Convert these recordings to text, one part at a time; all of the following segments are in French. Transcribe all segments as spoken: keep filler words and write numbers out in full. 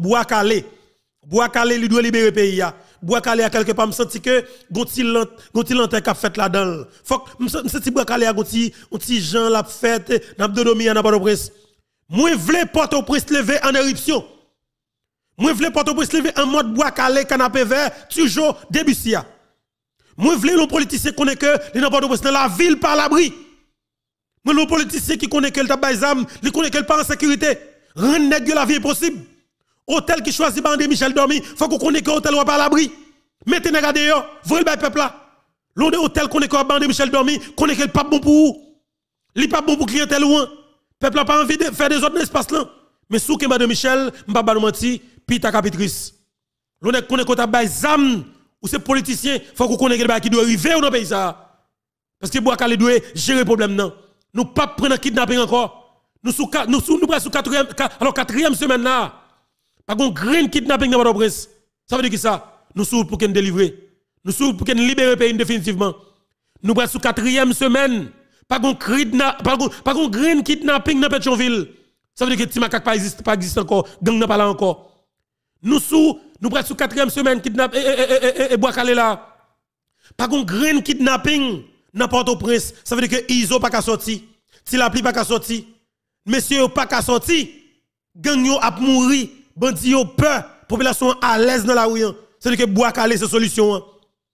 Bois-Calais. Bois-Calais, il doit libérer le pays. Bois-Calais a quelque part, me senti que gontil gontil lanterne qu'a fait là-dedans. Faut que me senti Bois-Calais a gonti gonti Jean l'a fait n'a dodomi n'a pas de presse. Moi vle Port-au-Prince lever en éruption. Moi vle Port-au-Prince lever en mode Bois-Calais canapé vert toujours Debussy. Moi vle nos politiciens connaît que les n'a Port-au-Prince dans la ville par l'abri. Moi nos politiciens qui connaît que le tabazam, ils connaît que pas en sécurité. Rendre nèg la vie possible. Hôtel qui choisit Bandé Michel Dormi, faut qu'on connaisse que hôtel ou pas l'abri. Mettez nèg dehors, voyez le peuple là. L'on de hôtel connaît que Bandé Michel Dormi, connaît que pas bon pour vous. Li pas bon pour clientèle loin. Peuple a pas envie de faire des autres espace là. Mais sous que Bandé Michel, m'pa ba menti, pi ta capitrice. L'on de connaît que ta bay zam ou ces politiciens, faut qu'on connaisse que qui doit arriver dans pays ça. Parce que Bois-Calais doit gérer problème non. Nous pas prendre kidnapping encore. Nous sous nous sous nous sous quatrième alors quatrième semaine là. Pas un grand kidnapping dans votre presse. Ça veut dire que ça, nous sommes pour qu'on délivrer. Nous sommes pour qu'on libère le pays définitivement. Nous sommes sous quatrième semaine. Pas un grand kidnapping dans Pétionville. Ça veut dire que Timakak pas existe pas existe encore. Gang n'a pas là encore. Nous sommes nous sommes sous quatrième semaine kidnapping et, et, et, et, et Bois-Calais là. Pas un grand kidnapping dans Port-au-Prince. Ça veut dire que Iso pas qu'à sortir. Si la pluie pas qu'à sortir. Messieurs pas qu'à sortir. Gang yo a mourir. Bandi yo peur, population à l'aise dans la rue. C'est que Bois-Calais c'est solution.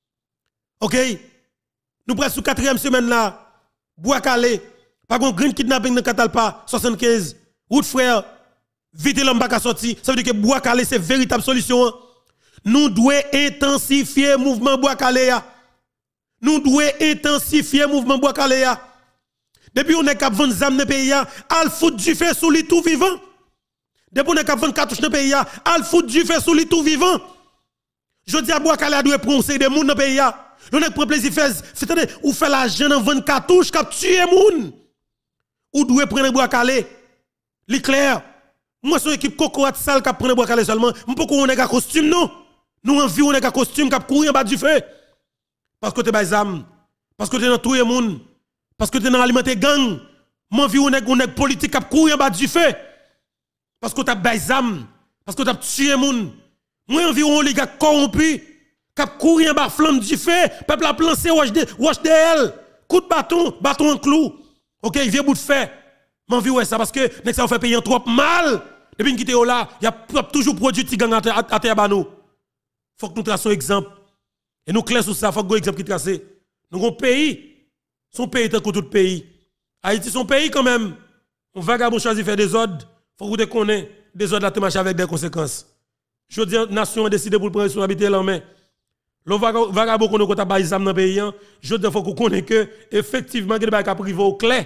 OK? Nous presque sous quatrième semaine là. Bois-Calais, pas de grand kidnapping dans Catalpa soixante-quinze. Route frère, vite l'homme pas sorti. Ça veut dire que Bois-Calais c'est véritable solution. Nous devons intensifier le mouvement Bois-Calais. Nous devons intensifier le mouvement Bois-Calais. Depuis on est cap vendre zam dans pays al fout du feu sous les tout vivant. Depuis on est cap vendre cartouche dans pays al fout du feu sous les tout vivant. Je dis à Bois-Calais doit prendre des monde dans pays. On est prend plaisir faire c'est ou faire l'argent dans vendre cartouche cap tuer moun. Ou doit prendre Bois-Calais. L'éclair. Moi son équipe cocotte sale cap prendre Bois-Calais seulement. M'poko on est en costume non. Nous envie on est en costume cap courir en bas du feu. Parce que tu es zam. Parce que tu es dans tout le monde. Parce que tu es dans alimenter gang. Mon vie, on est politique qui courir en bas du feu. Parce que tu as baisam. Parce que tu as tué moun. Moi, environ les gars corrompus. Qui courir en bas flamme du feu. Peuple a lancé wash de elle. Coup de bâton, bâton en clou. Ok, il vient bout de feu. Mon vie, ouais, ça parce que ça fait payer trop mal. Depuis qu'il était là, il y a toujours produit petit gang à terre bano. Faut que nous traçons exemple. Et nous clair sur ça, faut que nous exemple qui trace. Nous avons un pays. Son pays est comme tout pays. Haïti, son pays quand même. On vagabond choisit faire des ordres. Faut que vous connaissiez des ordres là, marcher avec des conséquences. Je dis, la nation a décidé pour le prendre sur l'habité en main. Le vagabond qu'on a pas dans le pays, je dis, faut que vous connaissiez que, effectivement, il y a des privé au clair.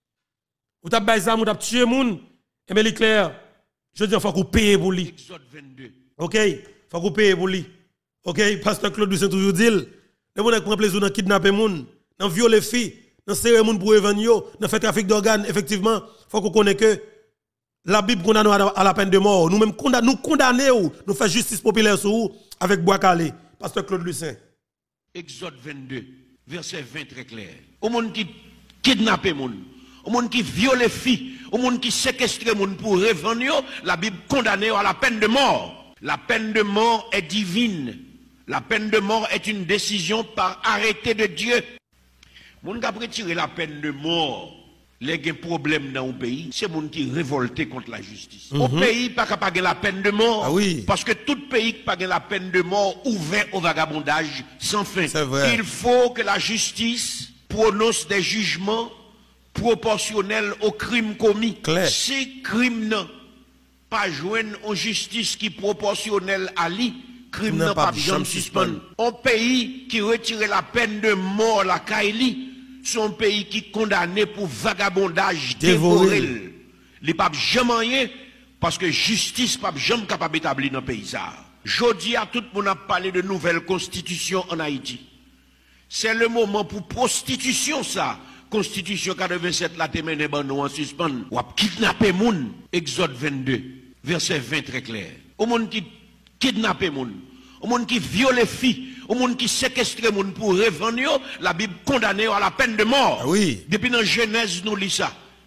Vous avez des armes, vous avez tué les gens. Et bien, clair, je dis, il faut que vous payiez pour lui. Ok? Il faut que vous payiez pour lui. Ok? Pasteur Claude Lucien toujours dit, le monde qui prend plaisir dans kidnapper les gens. Dans violer les filles, dans serrer les gens pour revenir, dans faire trafic d'organes, effectivement, il faut qu'on connaisse que la Bible condamne à la peine de mort. Nous-mêmes, nous condamnons, nous faisons justice populaire sur vous avec Bois-Calais. Pasteur Claude Lucien. Exode vingt-deux, verset vingt très clair. Au monde qui kidnappe les gens, au monde qui viole les filles, au monde qui séquestre les gens pour revenir, la Bible condamne à la peine de mort. La peine de mort est divine. La peine de mort est une décision par arrêté de Dieu. Moun qui a retiré la peine de mort, les problèmes dans le pays, c'est moun qui révolté contre la justice. Mm -hmm. Au pays, pas capable la peine de mort. Ah oui. Parce que tout pays qui pas la peine de mort ouvert au vagabondage sans fin. C'est vrai. Il faut que la justice prononce des jugements proportionnels au crime commis. Claire. Si crime n'a pas joindre en justice qui proportionnelle à lui, crime n'a pas jamais suspendre. Un pays qui retire la peine de mort la Kaili, c'est un pays qui condamné pour vagabondage dévoré. Il pas jamais rien parce que justice pas jamais capable d'établir dans le pays ça. Jodi à tout le monde a parlé de nouvelle constitution en Haïti. C'est le moment pour prostitution ça. Constitution quatre-vingt-sept la te mène ban en suspend. Ou a kidnapper moun. Exode vingt-deux, verset vingt très clair. Au monde qui kidnapper moun, au monde qui viole filles, au monde qui séquestre moun pour revenir, la Bible condamne à la peine de mort. Ah oui. Depuis dans Genèse nous lit ça.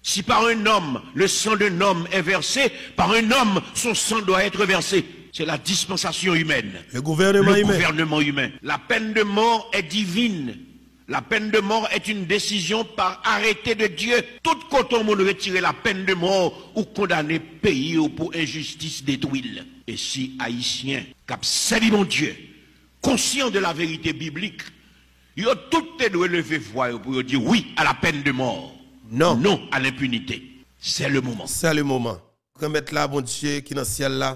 Si par un homme, le sang d'un homme est versé, par un homme, son sang doit être versé. C'est la dispensation humaine. Le gouvernement le humain. gouvernement humain. La peine de mort est divine. La peine de mort est une décision par arrêté de Dieu. Tout quand on retirer la peine de mort ou condamner pays ou pour injustice détruire. Et si Haïtiens, cap salut mon Dieu, conscient de la vérité biblique, ils ont tout levé voix pour dire oui à la peine de mort. Non. Non à l'impunité. C'est le moment. C'est le moment. Remettre là, bon Dieu, qui est dans le ciel là.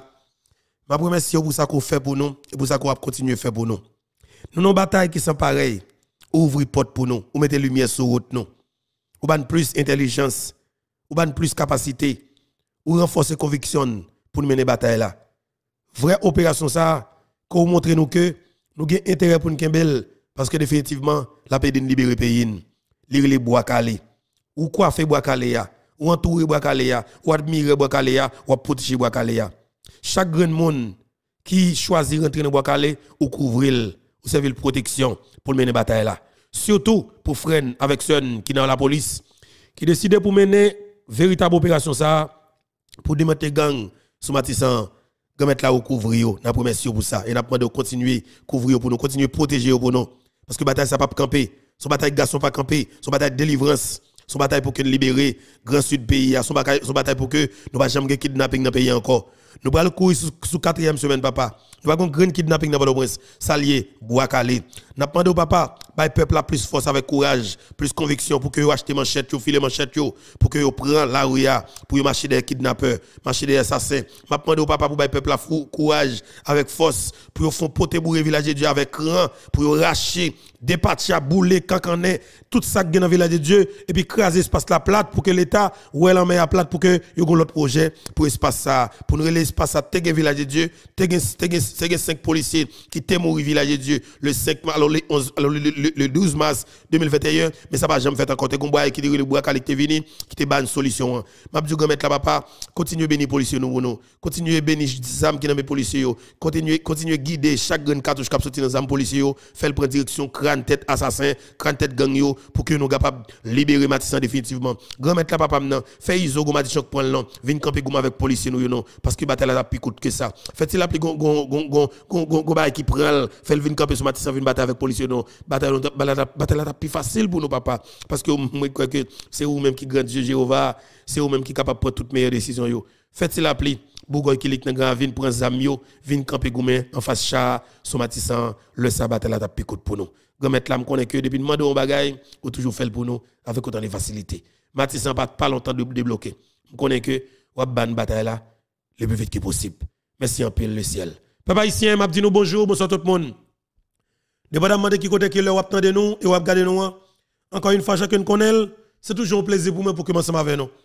Ma promesse, c'est pour ça qu'on fait pour nous et pour ça qu'on va continuer à faire pour nous. Nous avons une bataille qui sont pareilles. Ouvrez porte pour nous, ou mettez lumière sur route nous. Ou ban plus intelligence, ou ban plus capacité, ou renforcer conviction pour nous mener bataille là. Vraie opération ça, qu'on montre nous que nous avons intérêt pour nous kembel parce que définitivement la paix de libérer pays. Lire les bois calés. Ou quoi faire bois calé ya, ou entourer bois calé ya, ou admirer bois calé ya, ou protéger bois calé ya. Chaque grand monde qui choisit rentrer dans bois calé ou couvrir ou servir de protection pour mener bataille là. Surtout pour freiner avec ceux qui dans la police qui décident pour mener véritable opération ça pour démanteler gang sous Matissan, mettre là ou couvrir n'a promesse pour ça et n'a demandé de continuer couvrir pour nous, continuer protéger pour nous parce que bataille ça pas camper, son bataille garçon pas camper, son bataille de délivrance, son bataille pour que nous libérer grand sud pays, son bataille son bataille pour que nous pas jamais kidnapping dans pays encore. Nous allons courir sous quatrième semaine, papa. Nous allons grand kidnapping dans le prince. Salier, bois calé. Nous demandons au papa, le peuple a plus force avec courage, plus conviction pour que vous achetez manchette, vous filez manchette, pour que vous preniez la rue, pour marcher des kidnappeurs, marcher des assassins. Nous demandons au papa pour le peuple a courage, avec force, pour faire poter bourrer village de Dieu avec rang, pour racher, départir à bouler, cancaner, tout ça qui est dans le village de Dieu, et puis craser l'espace la plate pour que l'État, ou elle en met à plate pour que vous ayez l'autre projet, pour espace ça, pour nous relayer l'espace à Tégué village de Dieu, Tégué cinq policiers qui étaient morts au village de Dieu le cinq alors le onze alors le, le, le douze mars deux mille vingt et un mais ça va jamais fait encore Tégoumboy qui dit le bois qualité vini qui te ban solution m'a dit mettre là papa continuer bénir policiers nous nous continuer bénir zam qui dans mes policiers continuer continuer guider chaque grande cartouche qui sorti dans zam policiers faire prendre direction crâne tête assassin crâne tête gang yo pour que nous capable libérer Matissan définitivement grand mettre là papa maintenant fait iso go mati choc point là vinn camper goum avec policiers nous non parce que bataille là plus coûte que ça fait-il appliquer gon gon gon gon gon bail qui prend fait le vinn camper sur Matissan vinn bataille avec policiers non bataille bataille là plus facile pour nous papa parce que moi crois que c'est vous même qui grand Dieu Jéhovah c'est vous même qui capable prendre toutes meilleures décisions yo fait-il appliquer Bougoy qui lik dans grand vinn prend zam yo vinn camper goumen en face chat sur Matissan le sabbat là t'a picoute pour nous grand mettre là me connaît que depuis demander on bagaille ou toujours fait pour nous avec autant de facilité Matissan pas pas longtemps de débloquer me connaît que ou ban bataille là le plus vite que possible merci en pile le ciel papa ici m'a dit nous bonjour bonsoir tout le monde dépendamment de qui côté qui le ou attendre nous et ou regarder nous encore une fois chacun connaît c'est toujours un plaisir pour moi pour commencer avec nous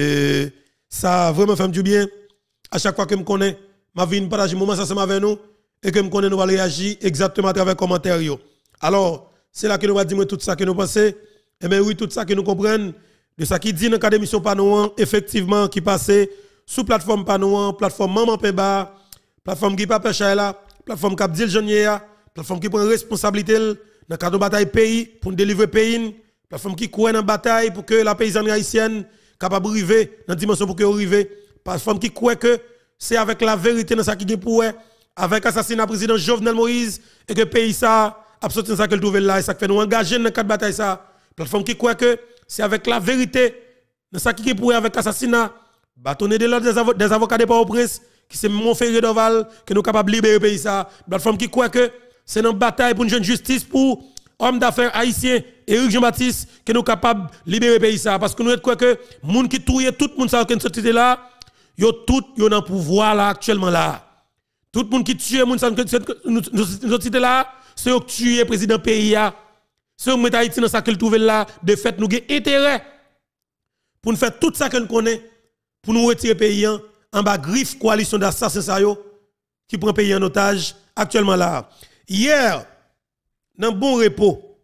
et ça vraiment fait du bien à chaque fois que me connais m'a vie partager moment ça c'est avec nous et que me connais nous va réagir exactement à travers commentaires yo alors c'est là que nous va dire tout ça que nous pensons et bien oui tout ça que nous comprenons de ça qui dit dans cadre d'émission Panouan effectivement qui passait sous plateforme Panouan plateforme Maman Pemba plateforme qui pas pêcher là plateforme Cap Dil Jonier plateforme qui prend responsabilité dans cadre de bataille pays pour délivrer pays plateforme qui croit dans bataille pour que la paysanne haïtienne capable arriver dans dimension pour que arriver plateforme qui croit que c'est avec la vérité dans ça qui est pour avec assassinat président Jovenel Moïse et que pays ça absolument ça qu'elle trouve là et ça fait nous engager dans cadre bataille ça plateforme qui croit que c'est avec la vérité dans ça qui est pour avec assassinat bâtonner de l'ordre des avocats de Port-au-Prince qui c'est mon ferré d'Oval que nous capable libérer le pays ça plateforme qui croit que c'est une bataille pour une jeune justice pour homme d'affaires haïtien Éric Jean-Baptiste que nous capable libérer le pays ça parce que nous croit que monde qui touye tout monde ça qui sorti là yo tout yo dans pouvoir là actuellement là tout monde qui tue monde ça nous sorti là c'est eux qui tuer président pays là c'est eux mettre Haïti dans ça qu'il trouve là de fait nous avons intérêt pour nous faire tout ça que nous connaît pour nous retirer pays en bas griffe coalition d'assassins ça yo qui prend pays en otage actuellement là hier dans bon repos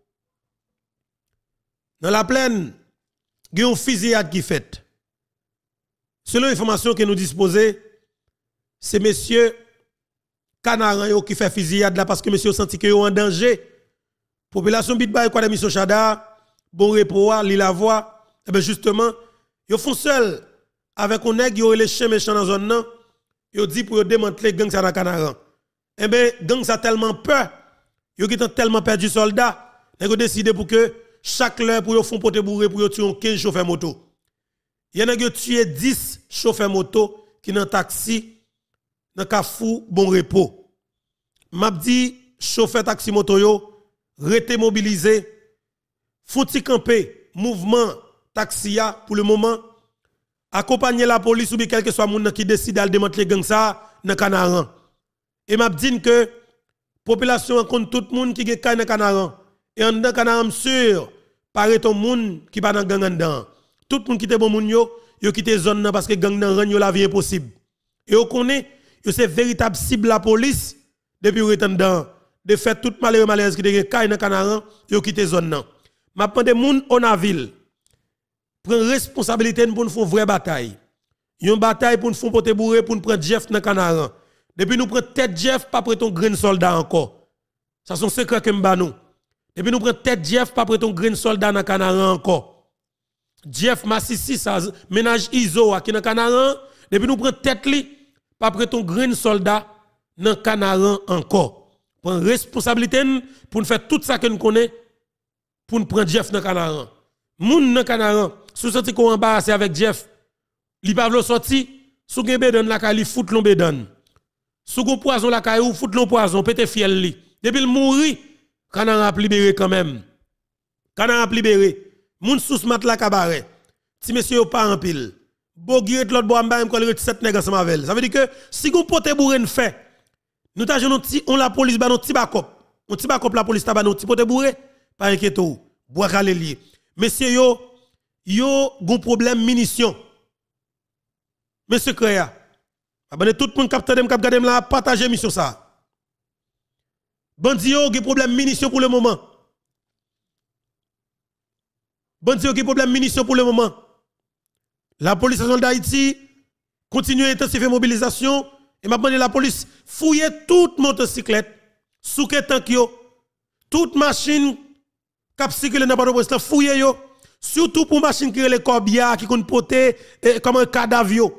dans la plaine il y a une fusillade qui fait selon l'information que nous disposons c'est monsieur Canaran qui fait fusillade là parce que monsieur senti que en danger population Bitbay quoi de mission Chada bon repos li la voix et bien justement Yo font seul avec un nèg yo les chiens méchants dans zone nan, yo dit pour yo démanteler gang ça dans Canaran. Eh ben gang ça tellement peur, yo qui tellement perdu soldats, nèg yo décidé pour que chaque heure pour yo font pote bourré pour yo tuer quinze chauffeurs moto. Y en a qui tué dix chauffeurs moto qui dans taxi dans Kafou bon repos. M'a dit chauffeur taxi moto yo rete mobilisé, fouti camper mouvement taxi ya pour le moment, accompagner la police ou bien quel que soit moun qui décide d'aller démanteler gang ça dans Canaran. Et m'a dit que population rencontre tout le monde qui est dans Canaran et en dans Canaran sûr paraît ton monde qui pas dans gang en dedans. Tout le monde qui était bon moun yo, yo quitté zone parce que gang nan ran yo la vie impossible. Et on connaît, yo c'est véritable cible la police depuis ou étant dedans. De fait tout malheureux malheureux qui était kay dans Canaran, yo quitté zone nan. M'a demandé moun on a ville prend responsabilité pour nous faire une vraie bataille. Une bataille pour nous faire pote bourré pour nous prendre Jeff dans Canaran. Depuis nous prendre tête Jeff pas prendre ton grain soldat encore. Ça son secret que m'ba nous. Depuis nous prendre tête Jeff pas prendre ton grain soldat dans Canaran encore. Jeff Massissi ça ménage Iso qui dans Canaran, depuis nous prendre tête li pas prendre ton grain soldat dans Canaran encore. Prend responsabilité pour nous faire tout ça que nous connaît pour nous prendre Jeff dans Canaran. Moun dans Canaran sous senti qu'on embarrassé avec Jeff, li pa vle sorti, sous gen bedan la kay li fout lon bedan. Sous gon poison la kay ou fout lon poison, pété fiel li. Depuis le mouri, Canaran a libéré quand même. Canaran a libéré. Moun sous mat la cabaret. Si monsieur yo pas en pile. Bogiret l'autre bois m'ba m'kol ret sept nèg ensemble avec. Ça veut dire que si gon pote bourré fait, nous ta jonon ti on la police ba non ti bakop. On ti bakop la police ta ba non ti pote bourré, pas inquiéto. Bois calé li. Monsieur yo yo gon problème munitions. Monsieur Créa. Abonne tout le monde capteur dem k'ap gade la partager mission ça. Bandi yo gon problème munitions pour le moment. Bandi yo gon problème munitions pour le moment. La police nationale d'Haïti continue à intensifier mobilisation et m'a demandé la police fouiller toute motocyclette, sous tank yo, toute machine cap circuler dans Port-au-Prince fouiller yo. Surtout pour machine qui les corbia qui kon poté comme un cadavre.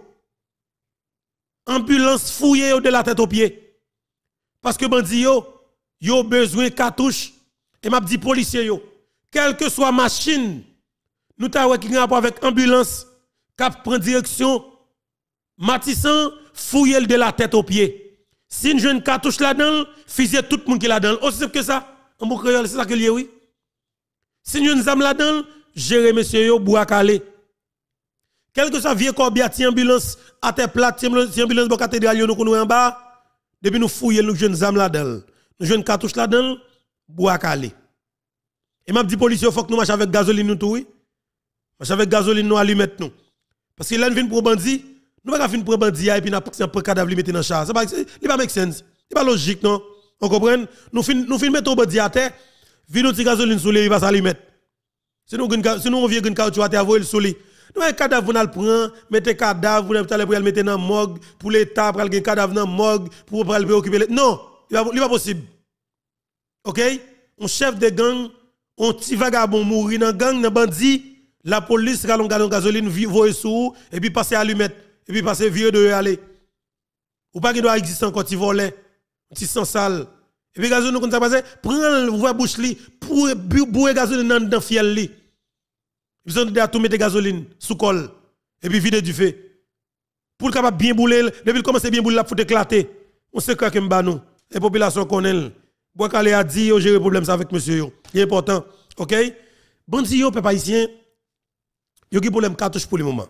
Ambulance fouillée de la tête aux pieds. Parce que bandi yo, yo besoin cartouche et m'a dit policier yo, quelle que soit machine, nous ta wè qui rapport avec ambulance cap prend direction Matissan fouiller de la tête aux pieds. Si une jeune cartouche là-dedans, fusiller tout le monde qui là-dedans. Aussi simple que ça, en bouc créole, c'est ça que lié oui. Si une zam là-dedans, gérer monsieur yo bois calé. Quel que soit vieux corbia ti ambulance à terre plate, ti ambulance bo cathédrale yo nous connait en bas, depuis nous fouiller nous jeunes zam là-dedans. Nous jeunes cartouche là-dedans, bois calé. Et m'a dit policier faut que nous marche avec gasoline nous tout oui. Marche avec gasoline nous allumette nous. Parce que là nous vinn pour bandi, nous pas venir pour bandi et puis n'a pas cadavre li mettre dans char. Ça pas il pas make sense. C'est pas logique non. On comprend? Nous fin nous fin mettre bandi à terre, vinn nous ti gasoline sous lui, il va ça lui mettre. Si nous si nous on vient une caoutchouc à terre voyer le soli. Nous un cadavre on le prend, mettez cadavre, vous allez pour le mettre dans morgue pour l'état pour le cadavre dans morgue pour le préoccuper. Non, il va pas possible. OK? Un chef de gang, un petit vagabond mourir dans gang dans bandit, la police ralon galon gasoline voyer sous et puis passer allumette et puis passer vieux de aller. Ou pas qu'il doit exister encore petit volet, petit sang sale. Et puis gasoline comme ça passer, prend voie bouche li pour boire gasoline dans dans fiel li. Ils ont dit à tout mettre gasoline sous col et puis vider du feu. Pour le capable bien bouler, depuis commencer bien bouler la faut éclater. On sait quoi que m'ba nous. Les populations connaissent. Bois Calé a dit yo gérer problème ça avec monsieur yo. C'est important. OK? Bandi yo peuple haïtien, yo qui problème cartouche pour le moment.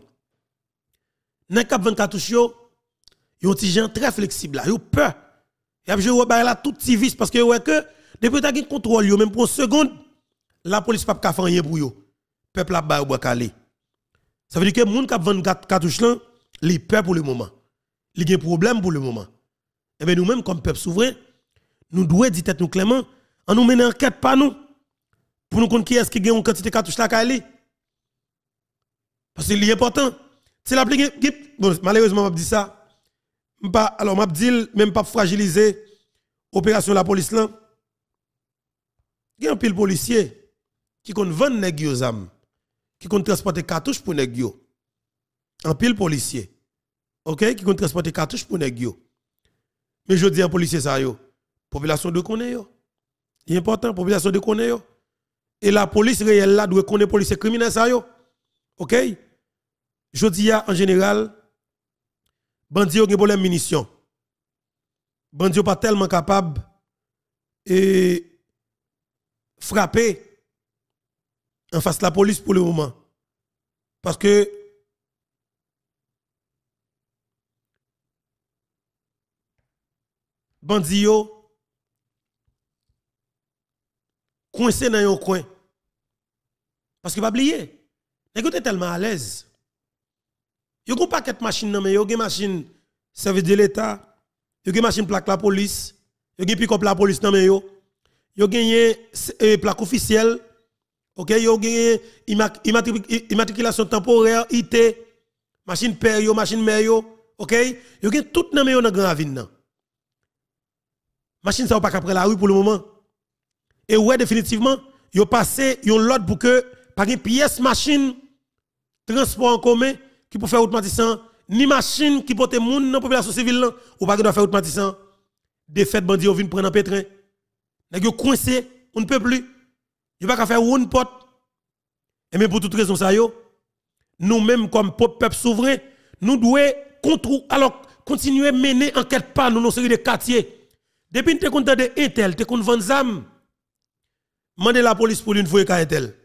Nan cap vingt cartouche yo, yo un petit gens très flexible là, yo peur. Y a joué ba là tout petit vice parce que ouais que depuis ta gen contrôle yo même pour une seconde, la police pas ka faire rien pour yo. Peuple a ba ou Bois Calé. Ça veut dire que moun k'ap vingt cartouche là, li peur pour le moment. Li gen problème pour le moment. Et bien nous même comme peuple souverain, nous devons dire tête nous clairement, en nous mener enquête pas nous pour nous connaître qui est-ce qui gagne une quantité de cartouche là Calé. Parce que c'est important. C'est la bon, malheureusement m'a dit ça. Pas alors m'a dit même pas fragiliser opération la police là. Il y a un pile policier qui compte vendre nèg yo zam, qui compte transporter cartouche pour nèg yo. en pile policier. OK, qui vont transporter cartouche pour nèg yo. Mais je dis en policier ça yo, population de connaît yo. Il est important population de connaît yo. Et la police réelle là doit connaître policier criminel ça yo. OK? Je dis en général bandi yo gen problème munitions. Bandi yo pas tellement capable et frapper en face de la police pour le moment. Parce que bandi yo coincé dans un coin. Parce que pas oublier, nèg yo tellement à l'aise. Yo gon paquet machine nan mais yo gen machine service de l'état, yo gen machine plaque la police, yo gen pick-up la police nan mais yo. Yo gen euh, plaque officielle. OK, yo gen immatriculation temporaire I T, machine père yo, machine mère yo. OK? Yo gen tout nan mais yo dans grand avenue nan. Machine ça pas qu'après la rue pour le moment. Et ouais définitivement, yo passé yon l'autre pour que pas une pièce machine transport en commun qui peut faire automatisant ni machine qui porte moun dans population civile là ou pas doit faire automatisant des fêtes bandi yo vinn prendre en pétrin. Nèg yo coincé, on ne peut plus. Yo pas qu'à faire one pot. Et même pour toute raison ça yo, nous même comme peuple souverain, nous devons contrôler alors continuer mener enquête par nous dans série de quartiers. Depuis que tu content de Intel, tu content vendre zam. Mandez la police pour une fois ka Intel.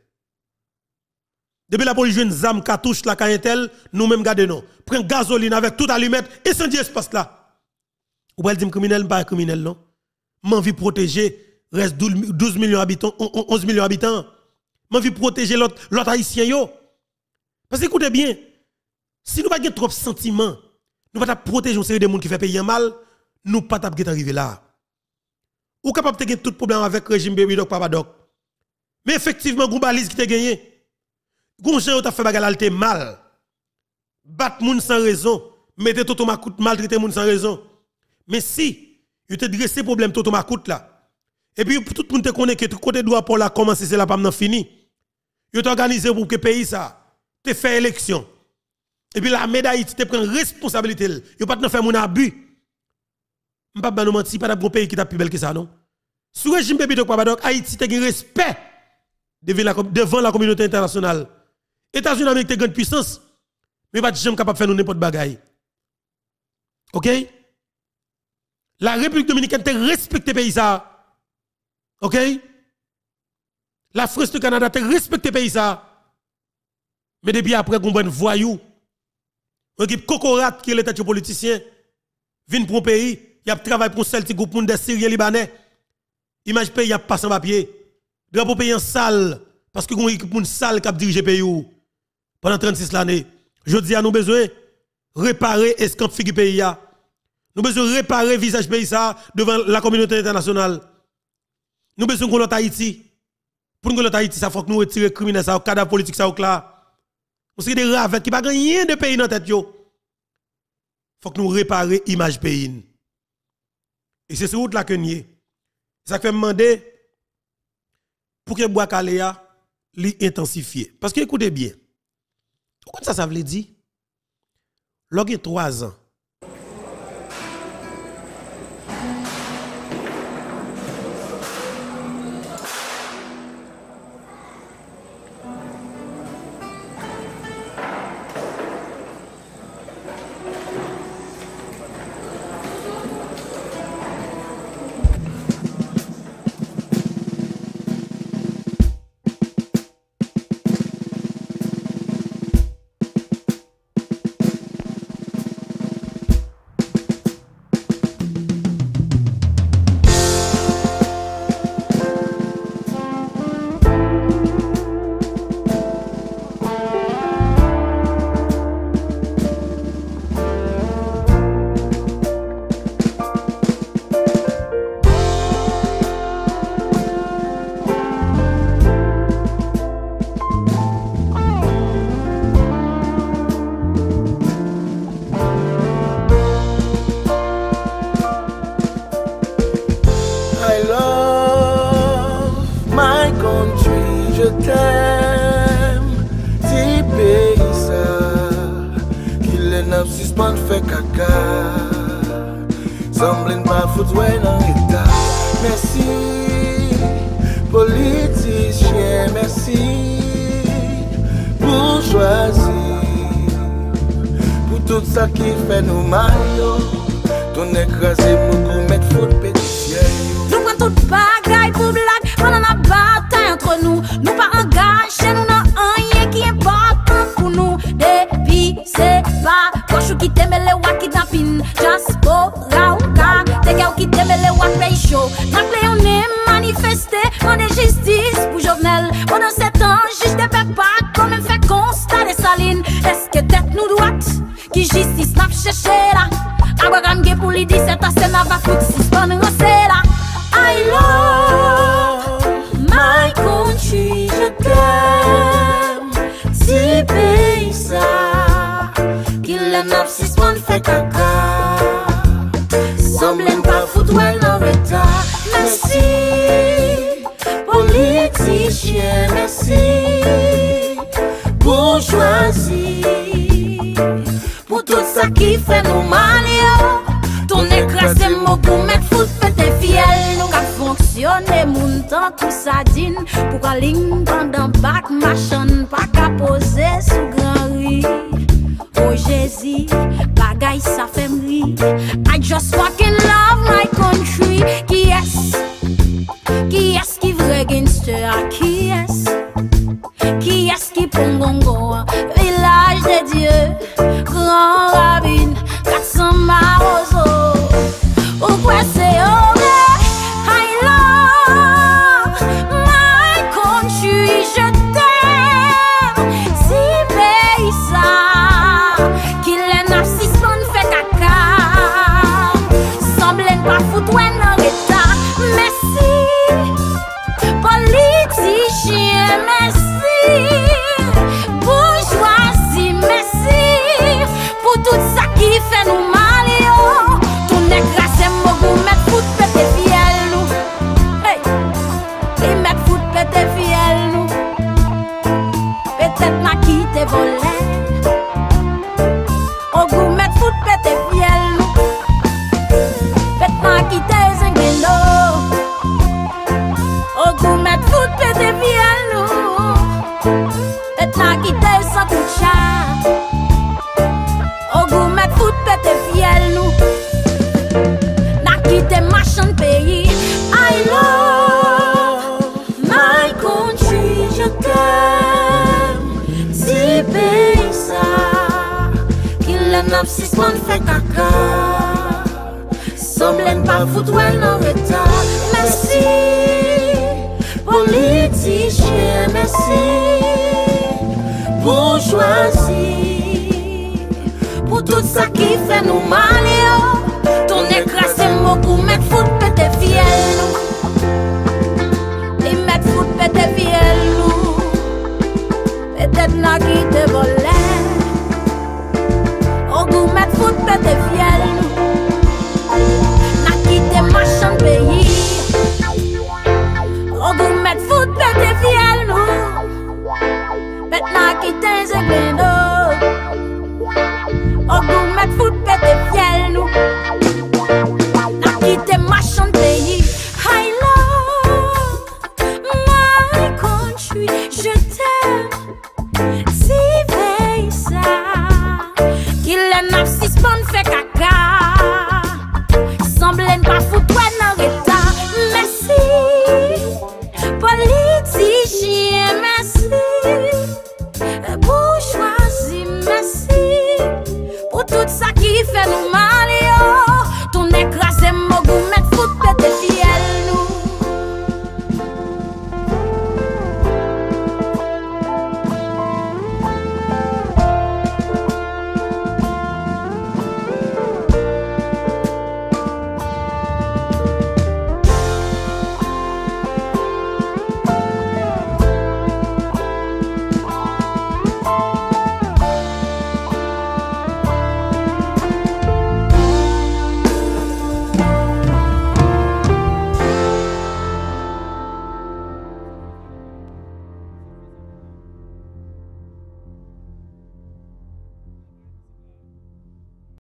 Depuis la police joue zam cartouche la ka Intel, nous même garder non. Prends gasoline avec toute allumette, incendie espace là. Ou pas dire criminel pas criminel non. M'envie protéger reste douze millions d'habitants, onze millions d'habitants. M'envie protéger l'autre l'autre haïtien yo. Parce que écoutez bien, si nous pas gen trop sentiment, nous pas protéger une série de monde qui fait payer mal, nous pas t'a arriver là. Ou capable de gagner tout problème avec le régime Baby Doc Papa Doc. Mais effectivement, gon balise qui te gagné. Gon gens t'a fait bagarre te mal. Battre moun sans raison, mettez toto makout maltraiter moun sans raison. Mais si vous te dressé problème toto makout là. Et puis tout le monde te connaît que tout côté droit pour la commencer c'est là pas maintenant fini. Vous organisé pour que pays ça te fait élection. Et puis la médaille te prend responsabilité. Vous pas te faire mon abus. M'pa ba nou menti, pas d'un pays qui t'a plus belle que ça non. Sous régime Baby Doc Papa Doc, Haïti te gen respect devant la, devant la communauté internationale. États-Unis avec te grande puissance, mais pas jamais capable de faire nous n'importe bagaille. OK? La République dominicaine te respecte pays ça. OK? La France du Canada te respecte pays ça. Mais depuis après qu'on prenne voyou, on équipe cocorat qui est l'état politicien, vient pour un pays, il y a travail pour celle qui groupe des Syriens libanais. Image pays a pas sans papier. Drapeau pays en salle parce que on équipe une salle qui a dirigé pays pendant trente-six l'année. Je dis à nous besoin réparer escamp figure pays a. Nous besoin réparer visage pays ça devant la communauté internationale. Nous besoin qu'on l'autre Haïti. Pour nous l'autre Haïti, ça faut que nous retirer criminels ça au cadavre politique ça au là. On c'est des ravettes qui pas rien de pays dans tête yo. Faut que nous réparer image pays. Et c'est ce route là que nous ça fait me demander pour que Bois Kaléa li intensifier. Parce que écoutez bien. Pourquoi ça ça veut dire? Log trois ans. suspend fait caca. Semblin pas foutre dans l'état. Merci, politicien, merci, pour choisir. Pour tout ça qui fait nous mal, ton écrasé, beaucoup mettre foot pétition. Nous prenons toute bagaille pour blague, pendant la bataille entre nous. Nous pas engagés, nous n'avons rien qui est important pour nous. Depuis c'est pas gauche qui t'aime les wa kidnapping, diaspora ou ka, des gars qui t'aime les wa pays chaud. N'appelez on est manifesté, on est justice pour Jovenel. Pendant sept ans, juge des pas comme même fait constat des salines. Est-ce que tête nous droite, qui justice n'a cherché là? Abraham Gay pour lui dire cette scène va foutre si c'est pas nous là. I love my country, je t'aime. Si pays ça, qu'il a neuf six one fait caca. Semblent pas foutre dans retard. Merci, politicien, merci, pour choisir. Pour tout ça qui fait nous mal, yo. Ton écrasé mon goût, mettre foot, pété fiel. Nous qu'a fonctionné, moun tant tout ça dîne. Pour qu'à ligne pendant bac, machin, pas qu'à poser sous grand riz. Oh Jésus, bagaille ça fait m'ri. I just fucking love my country. Qui est-ce? Qui est-ce qui vrai gangster? Qui est-ce? Qui est-ce qui pongongo? Village de Dieu, grand rabbin, quatre cents marozo. Ou quoi c'est horrible? I love my country, je t'aime. Si pays ça, qu'il est neuf six one fait caca. Semblent pas foutre dans l'état. Merci, politicien, merci. Bourgeoisie, merci. Pour tout ça qui fait nous mal, yo. Ton écrasé, mon goût, mettre foot, pété fiel, nous. Hey, et mettre foot, pété fiel, nous. Peut-être m'a quitté volé. Au goût, mettre foot, pété fiel, nous. Peut-être m'a quitté zinguelo. Au goût, mettre foot, pété fiel, nous. Peut-être m'a quitté sans coup de chat. Au goût, mettre foot, pété fiel, nous. N'a quitté machin pays. I love my country, je t'aime. Si pays ça, qu'il a neuf six one fait caca. Semblent pas foutre dans retard. Merci, politicien, merci, pour choisir. Pour tout ça qui fait nous mal, yo. Ton écrasé mon goût, mettre foot, pété fiel, nous. Et mettre foot, pété fiel, nous. Peut-être n'a quitté volé. Au goût, mettre foot, pété fiel, nous. N'a quitté machin pays. Au goût, mettre foot, pété fiel, nous. Peut-être n'a quitté zéglendo. Au goût, mettre foot, pété fiel, nous. N'a quitté machin pays. I love my country, je t'aime. Si veille ça, qu'il est neuf six one fait caca. Semblent pas foutre